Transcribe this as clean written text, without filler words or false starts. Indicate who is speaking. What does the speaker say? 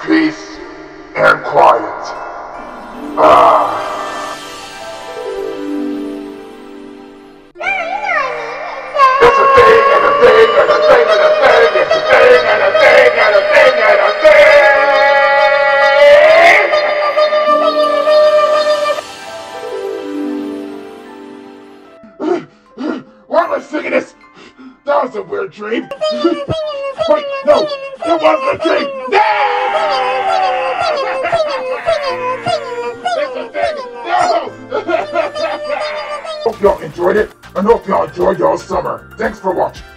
Speaker 1: peace and quiet. Ah. It's a thing and a thing and a thing and a thing. It's a thing and a thing and a thing and a thing. Why am I singing this? That was a weird dream. Wait, no, it wasn't a dream. No! It's a thing. No! Hope y'all enjoyed it, and hope y'all enjoyed y'all summer. Thanks for watching.